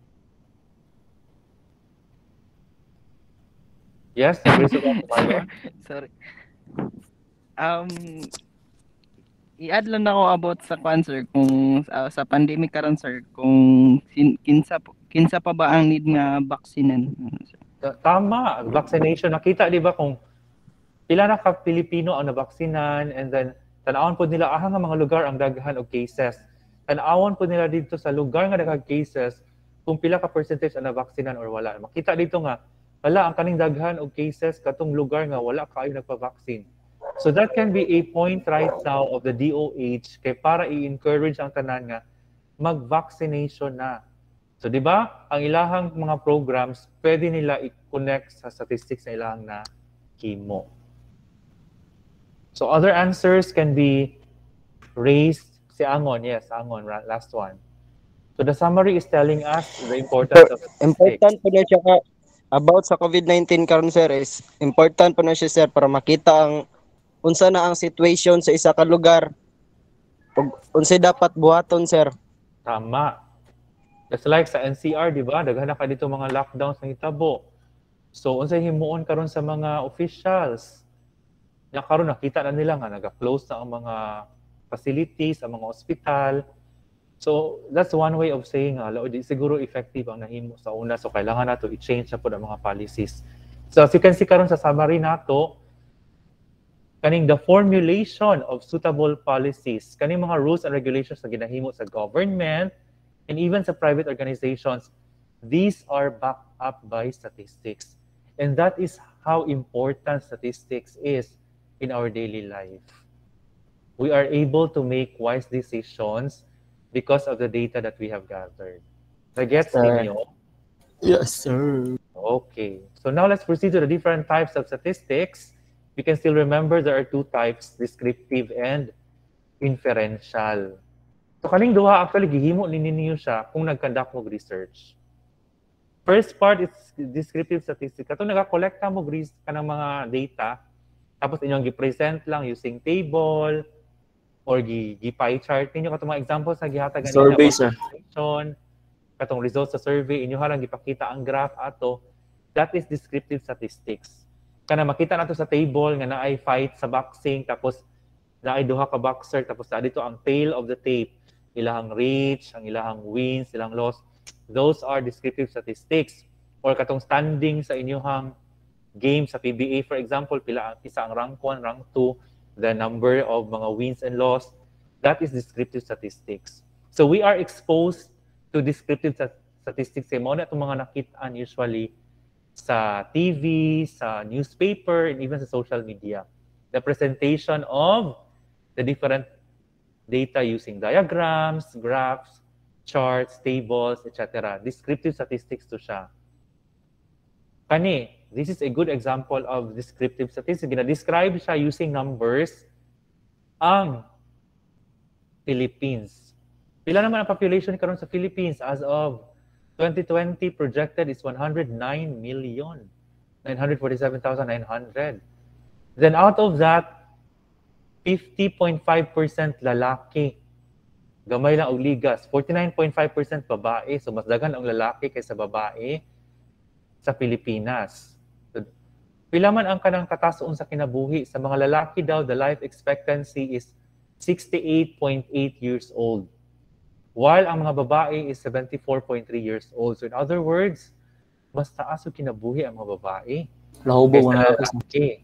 Yes, Marlon? Sorry. I-add lang ako about sa cancer kung sa pandemic karon sir kung kinsa pa ba ang need nga baksinan. Tama, vaccination. Nakita di ba kung pila na ka Pilipino ang nabaksinan, and then tanawon po nila nga mga lugar ang daghan og cases. Tanawon po nila dito sa lugar nga daghang cases kung pila ka percentage ang nabaksinan or wala. Makita dito nga wala ang kaning daghan og cases katong lugar nga wala kaayo nagpa-vaccine. So that can be a point right now of the DOH kay para i-encourage ang tanan nga mag-vaccination na. So di ba, ang ilahang mga programs pwede nila i-connect sa statistics na ilahang na chemo. So other answers can be raised. Si Angon, yes, Angon, last one. So the summary is telling us the importance of statistics. Important po na siya about sa COVID-19 karon sir is important po na siya sir para makita ang unsa na ang situation sa isa ka lugar. Ug unsay dapat buhaton sir. Tama. Just like sa NCR, di ba? Daghan na ka dito mga lockdowns na hitabo. So unsay himuon karon sa mga officials? Ya karon nakita na nila nga naga-close na ang mga facilities, ang mga ospital. So that's one way of saying di siguro effective ang nahimo sa una, so kailangan nato i-change na po ang mga policies. So as you can see karon sa summary nato, kaning the formulation of suitable policies, kaning mga rules and regulations na ginahimo sa government and even sa private organizations, these are backed up by statistics. And that is how important statistics is in our daily life. We are able to make wise decisions because of the data that we have gathered. Gets ninyo? Yes, sir. Okay. So now let's proceed to the different types of statistics. You can still remember there are two types, descriptive and inferential. So kaning duha actually gihimo ninyo siya kung nag-conduct mo research. First part is descriptive statistics. Katong nagakolekta mo kanang mga data, tapos inyong gi-present lang using table or gi-pie chart ninyo katong mga examples na gihatag nila. Survey, sir. Katong results sa survey, inyo lang gipakita ang graph ato. That is descriptive statistics. Kana makita nato sa table nga naay fight sa boxing, tapos naay duha ka boxer, tapos na dito ang tail of the tape, ilahang reach, ang ilahang wins, ilang loss. Those are descriptive statistics. Or katong standing sa inyong game sa PBA, for example, pila isa ang rank 1, rank 2, the number of mga wins and loss. That is descriptive statistics. So we are exposed to descriptive statistics. Mo na itong mga nakitaan usually sa TV, sa newspaper, and even sa social media. The presentation of the different data using diagrams, graphs, charts, tables, etc. Descriptive statistics to siya. Kani, this is a good example of descriptive statistics. Gina-describe siya using numbers ang Philippines. Pila naman ang population karon sa Philippines as of 2020 projected is 109 million. 947,900. Then out of that, 50.5% lalaki. Gamay lang og ligas. 49.5% babae. So mas daghan ang lalaki kaysa babae sa Pilipinas. So, pila man ang kanang katasoon sa kinabuhi. Sa mga lalaki daw, the life expectancy is 68.8 years old. While ang mga babae is 74.3 years old. So in other words, mas taas yung kinabuhi ang mga babae. Lahubo mo na lalaki.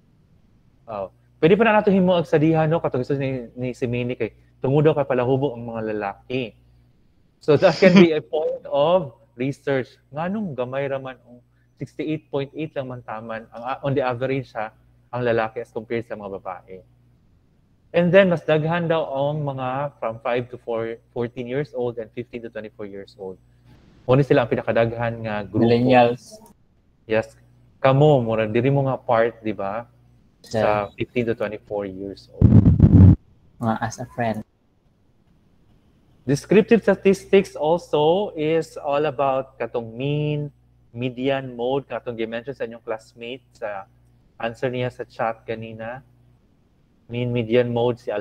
Pwede pa na nato himuag sa diha, no? Katong gusto ni si Minnie kay tumudaw kay palahubo ang mga lalaki. So that can be a point of research. Nganong gamay raman ang 68.8 lang man taman on the average ha, ang lalaki as compared sa mga babae. And then, mas daghan daw ang mga from 5 to 14 years old and 15 to 24 years old. Muna sila ang pinakadaghan nga grupo. Millennials. Yes. Kamo, muna, diri mo nga part, di ba? Sa 15 to 24 years old. Mga as a friend. Descriptive statistics also is all about katong mean, median, mode, katong gi-mention sa inyong classmate sa answer niya sa chat kanina. Mean, median, mode, si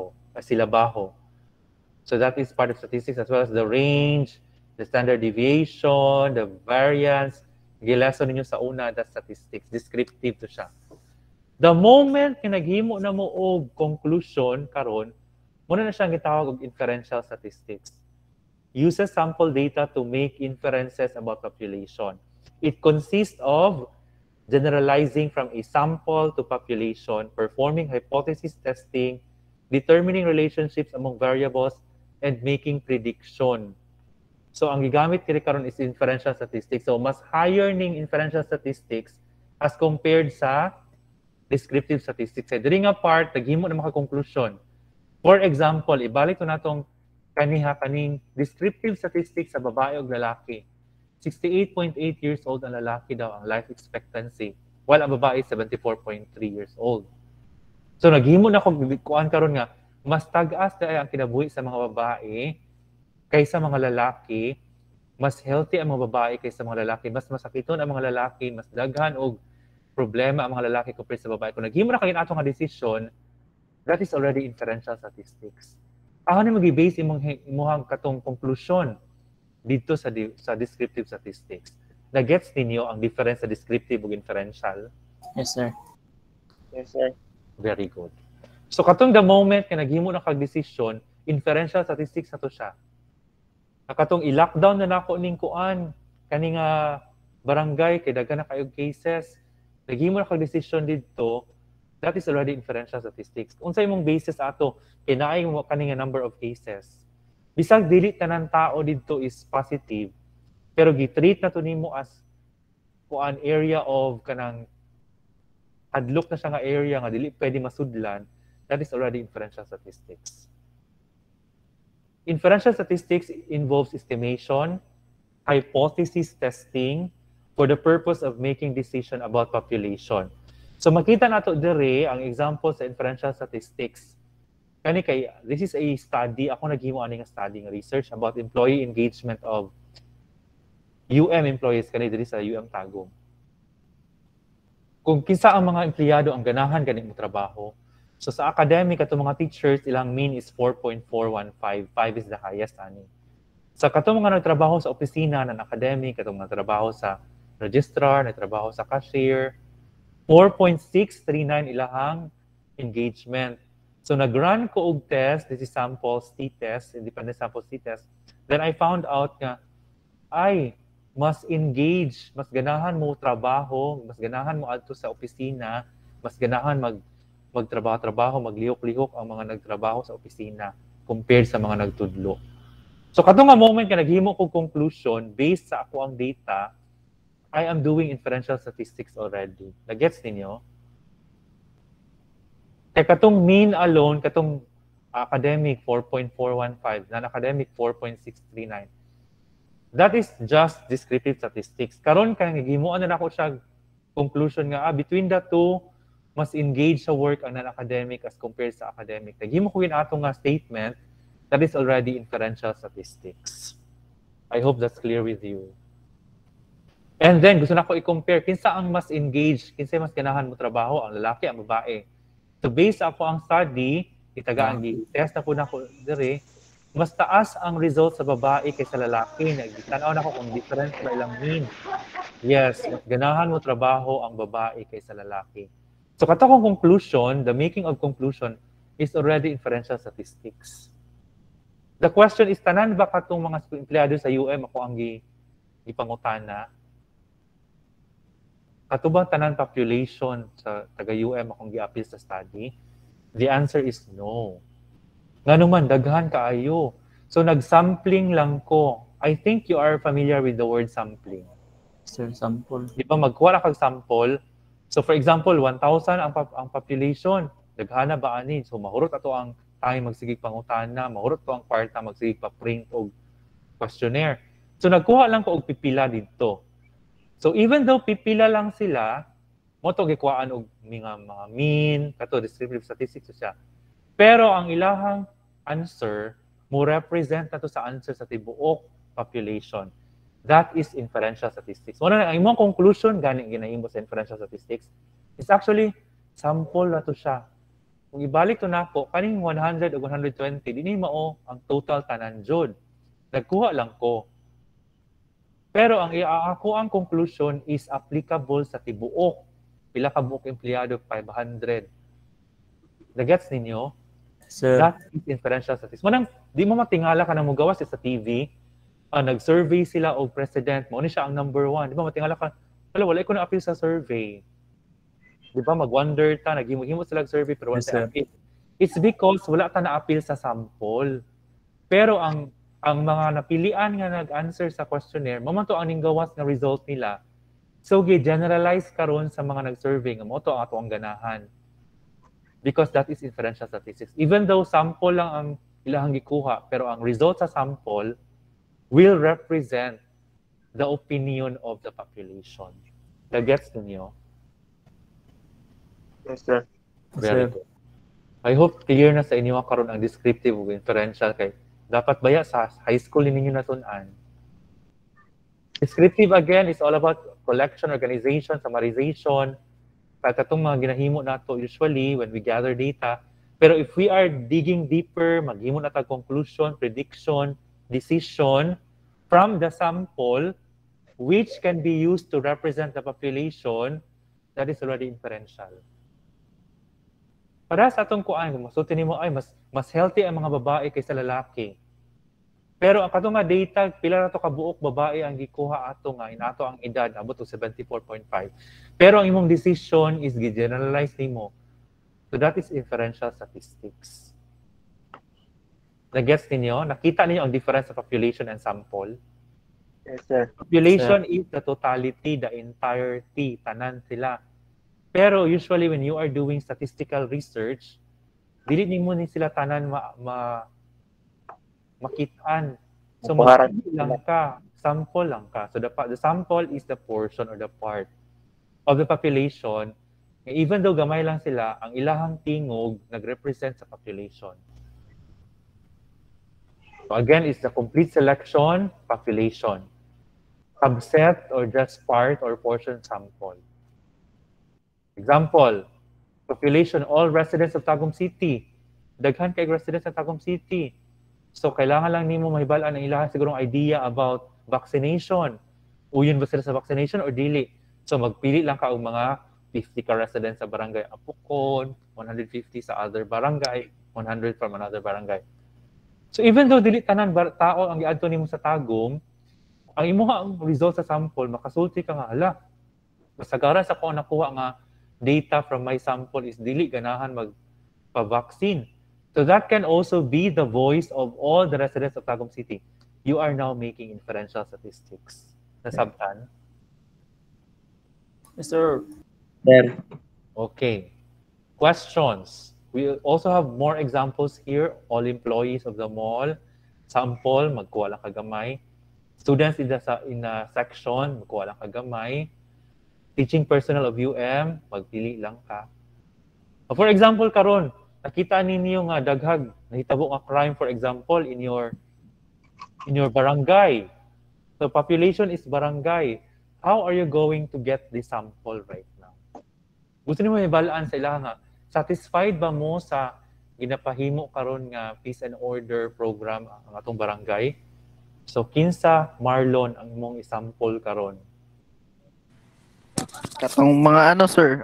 Labajo. So that is part of statistics as well as the range, the standard deviation, the variance. Gilason ninyo sa una, that's statistics. Descriptive to siya. The moment naghimo na mo og conclusion karon, muna na siyang gitawag og inferential statistics. Uses sample data to make inferences about population. It consists of generalizing from a sample to population, performing hypothesis testing, determining relationships among variables, and making prediction. So ang gigamit kini karon is inferential statistics. So mas higher ning inferential statistics as compared sa descriptive statistics. Sa diri nga part naghimo na maka-conclusion. For example, ibalik ko natong kaning descriptive statistics sa babae ug lalaki. 68.8 years old ang lalaki daw ang life expectancy, while ang babae 74.3 years old. So naghimo na ko kuan karon nga mas tag-as na ang kinabuhi sa mga babae kaysa mga lalaki, mas healthy ang mga babae kaysa mga lalaki, mas masakiton ang mga lalaki, mas daghan og problema ang mga lalaki compared sa babae. Kung naghimo na kay ato nga decision, that is already inferential statistics. Ako ni magi-base imong katong conclusion dito sa descriptive statistics. Na-gets ninyo ang difference sa descriptive ug inferential? Yes, sir. Yes, sir. Very good. So katong the moment nga naghimo na kag decision, inferential statistics na to siya. Katong i-lockdown na nako ning kuan kani nga barangay kay daghan na kayog cases. Naghimo na kag decision didto, that is already inferential statistics. Unsay imong basis ato kay naay mo kani nga number of cases. Bisag dili tanan tao didto is positive, pero gi-treat na to nimo as kuan area of kanang adlok na siya nga area nga dili pwede masudlan, that is already inferential statistics. Inferential statistics involves estimation, hypothesis testing for the purpose of making decision about population. So makita nato dire ang example sa inferential statistics. Kani kay this is a study, ako naghimo ani nga study nga research about employee engagement of employees kani diri sa Tagum. Kung kinsa ang mga empleyado ang ganahan kani mo trabaho. So sa academic ato mga teachers ilang mean is 4.415, 5 is the highest ani. Sa katong mga nagtrabaho sa opisina ng academic, katong nagtrabaho sa registrar, nagtrabaho sa cashier, 4.639 ilahang engagement. So nag-run ko og test, this is samples t-test, independent samples t-test. Then I found out nga mas engage, mas ganahan mo trabaho, mas ganahan mo adto sa opisina, mas ganahan magtrabaho, maglihok-lihok ang mga nagtrabaho sa opisina compared sa mga nagtudlo. So katong nga moment nga naghimo ko conclusion based sa ako ang data, I am doing inferential statistics already. Nagets ninyo? Kaya katong mean alone, katong academic 4.415, non-academic 4.639. That is just descriptive statistics. Karon kay gihimuan na nako siya conclusion nga between the two, mas engaged sa work ang non-academic as compared sa academic. Naghimo ko ato nga statement that is already inferential statistics. I hope that's clear with you. And then, gusto na ko i-compare, kinsa ang mas engaged, kinsa mas ganahan mo trabaho, ang lalaki, ang babae. So, based ako ang study, itagaan, test na po na ko dire, mas taas ang result sa babae kaysa lalaki. Tanaw na ko kung difference ba ilang mean. Yes, mas ganahan mo trabaho ang babae kaysa lalaki. So, katong conclusion, the making of conclusion is already inferential statistics. The question is, tanan ba katong mga empleyado sa UM ako ang ipangutana? Katubang tanan population sa taga-UM akong gi-appeal sa study? The answer is no. Nga naman, daghan kaayo. So, nag-sampling lang ko. I think you are familiar with the word sampling. Sir, sample. Di ba, magkuha na kag sample. So, for example, 1,000 ang population. Daghana ba ani? So, mahurot ato ang tayo magsigig pangutana, mahurot to ang kwarta magsigig pa-print og questionnaire. So, nagkuha lang ko og pipila dito. So, even though pipila lang sila, mo to gikuhaan og mga mean, kato descriptive statistics siya. Pero ang ilahang answer mo represent na to sa answer sa tibuok population. That is inferential statistics. Muna ang imong conclusion ganing ginahimo sa inferential statistics is actually sample na to siya. Kung ibalik to nako kaning 100 o 120 dinhi mao ang total tanan jud. Nagkuha lang ko. Pero ang ako ang conclusion is applicable sa tibuok. Pila ka buok empleyado 500. Nagets ninyo? Sir. That is inferential statistics. Manang di mo matingala ka na mo gawas sa TV. Nag-survey sila og president. Mao ni siya ang number 1. Di ba matingala ka, wala ko na appeal sa survey. Di ba mag-wonder ta, naghimo-himo sila survey pero wala ta appeal. It's because wala ta na appeal sa sample. Pero ang mga napilian nga nag-answer sa questionnaire, mamanto ang ninggawas nga result nila. So, gi-generalize karon sa mga nag-survey nga mo to ang ato ang ganahan. Because that is inferential statistics. Even though sample lang ang ilahang gikuha, pero ang result sa sample will represent the opinion of the population. Nagets ninyo? Yes, sir. Very good. I hope clear na sa inyo karon ang descriptive ug inferential kay dapat baya sa high school ninyo natun-an. Descriptive again is all about collection, organization, summarization. Katong mga ginahimo nato usually when we gather data. Pero if we are digging deeper, maghimo na ta conclusion, prediction, decision from the sample which can be used to represent the population, that is already inferential. Para sa atong kuan, masutin nimo ay mas healthy ang mga babae kaysa lalaki. Pero ang katong nga data, pila na to kabuok babae ang gikuha ato nga inato ang edad abot og 74.5. Pero ang imong decision is gi-generalize nimo. So that is inferential statistics. Nagets ninyo? Nakita ninyo ang difference sa population and sample? Yes, sir. Population is the totality, the entirety, tanan sila. Pero usually when you are doing statistical research, dili nimo ni sila tanan makitaan. So lang ka, sample lang ka. So the sample is the portion or the part of the population. Even though gamay lang sila, ang ilahang tingog nagrepresent sa population. So again, it's the complete selection, population. Subset or just part or portion sample. Example, population, all residents of Tagum City. Daghan kay residents ng Tagum City. So, kailangan lang nimo mahibalaan ang ilang sigurong idea about vaccination. Uyon ba sila sa vaccination or dili? So, magpili lang ka og mga 50 ka residents sa barangay Apukon, 150 sa other barangay, 100 from another barangay. So, even though dili tanan tao ang giadto nimo sa Tagum, ang imuha ang result sa sample, makasulti ka nga, hala, masagara sa ko nakuha nga data from my sample is dili ganahan magpa-vaccine. So that can also be the voice of all the residents of Tagum City. You are now making inferential statistics. Nasabtan? Yes, sir. Sir. Okay. Questions. We also have more examples here. All employees of the mall. Sample, magkuha lang kagamay. Students in the section, magkuha lang kagamay. Teaching personnel of UM, magpili lang ka. For example, karon, nakita ninyo nga daghag, nahitabo nga crime, for example, in your barangay. So population is barangay. how are you going to get the sample right now? Gusto nimo ibalaan sa ilaha nga, satisfied ba mo sa ginapahimo karon nga peace and order program ang atong barangay? So kinsa Marlon ang imong isample karon? Katong mga ano sir,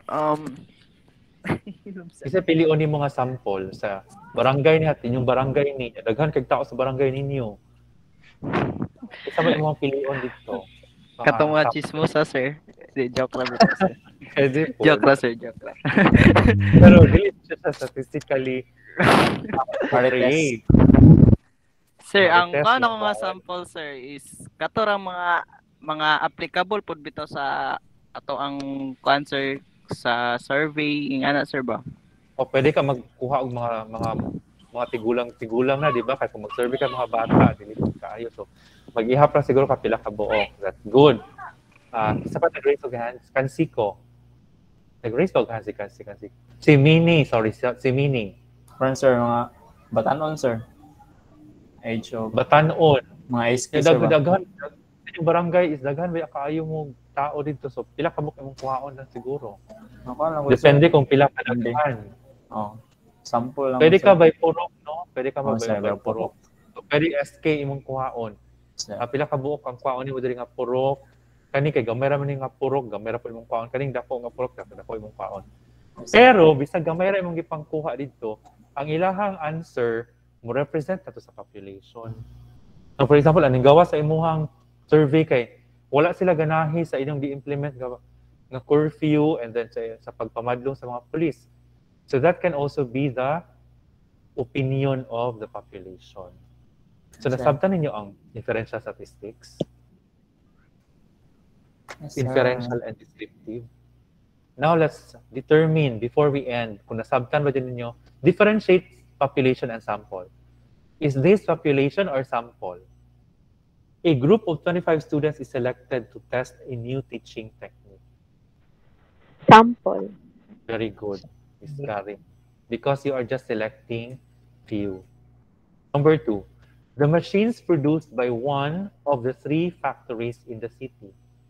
Isa pilion nimo nga sample sa barangay niya, inyong barangay ni daghan kay tao sa barangay ninyo. Isa ba imong pilion dito? katong mga chismosa sir. Joke lang bro, sir. Pwede po. Joke lang sir, joke lang. Pero dili siya statistically accurate. Sir, ang Marites paano lang ko nga ba? sample sir is katorang mga applicable pud bitaw sa ato ang cancer sa survey ing ana sir ba? O pwede ka magkuha og mga tigulang na, di ba? Kaya kung mag-survey ka mga bata, dili ko kaayo. So mag-ihap lang siguro ka pila ka buok. That's good. Isa pa nag-raise og hands, Kansiko. Nag-raise og hands si Kansiko. Si Mini, si Mini. Friends sir, mga batanon sir. Age of Batanon. mga SK sir ba? Daghan yung barangay is daghan ba kaayo mo tao dito. So pila ka buok imong kuhaon lang siguro. Ako lang Depende kung pila ka daghan. Oh. Sample lang. Pwede sir. ka by purok, no? Pwede ka Oh, sir, by by purok. So, pwede SK imong kuhaon. Sir. Pila ka buok ang kuhaon nimo diri nga purok. Kani kay gamay ra man ni nga purok, gamay ra po imong kuhaon. Kaning dako nga purok, dako imong kuhaon. Pero bisag gamay ra imong gipangkuha dito, ang ilahang answer mo represent nato sa population. So for example, aning gawa sa imuhang survey kay wala sila ganahi sa inyong gi-implement nga curfew and then sa pagpamadlong sa mga pulis. So that can also be the opinion of the population. So nasabtan ninyo ang differential statistics, inferential and descriptive. Now let's determine before we end kung nasabtan ba din ninyo differentiate population and sample. Is this population or sample? A group of 25 students is selected to test a new teaching technique. Sample. Very good, Ms. Kari. Because you are just selecting few. Number 2, the machines produced by one of the 3 factories in the city.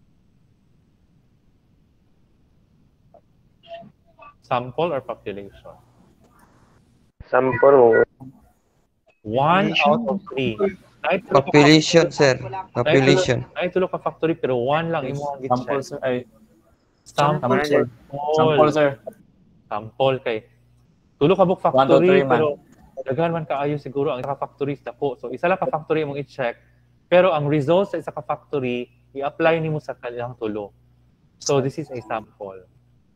Sample or population? Sample. 1 out of 3. Population, sir. Population. Ay, tulo ka factory pero 1 lang imo ang Sample sir. Ay, Sample, sir. Sample sir. Sample kay tulo ka buk 1 to factory 3 man. pero daghan man kaayo siguro ang ka-factory sa po. So isa lang ka factory imong i-check pero ang results sa isa ka factory i-apply nimo sa kanilang tulo. So this is a sample.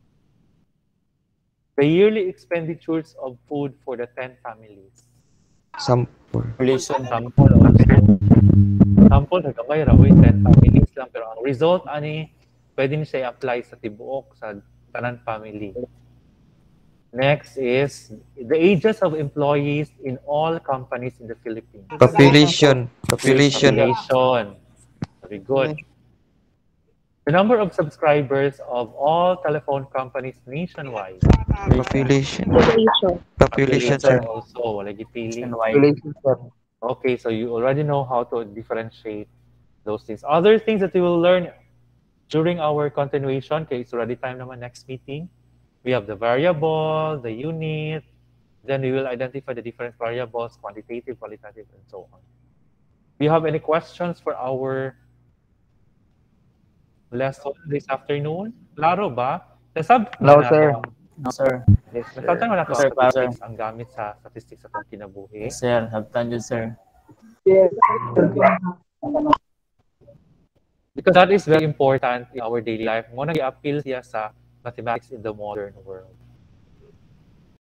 The yearly expenditures of food for the 10 families. Sample. Population. Sample also. Sample sa gamay ra 10 families lang pero ang result ani pwede ni siya i-apply sa tibuok sa tanan family. Next is the ages of employees in all companies in the Philippines. Population. Population. Very good. The number of subscribers of all telephone companies nationwide. Population. Population. Population, sir. Also, wala gipili. Population, sir. Okay, so you already know how to differentiate those things. Other things that you will learn during our continuation, okay, it's already time naman next meeting. We have the variable, the unit, then we will identify the different variables, quantitative, qualitative, and so on. Do you have any questions for our lesson this afternoon? Klaro ba? No, sir. No, sir. Yes, nasabtan mo na ito Sir, ang sir. statistics, ang gamit sa statistics sa itong kinabuhi. Yes, sir. Habtan yun, sir. Because that is very important in our daily life. Mo nag-appeal siya sa mathematics in the modern world.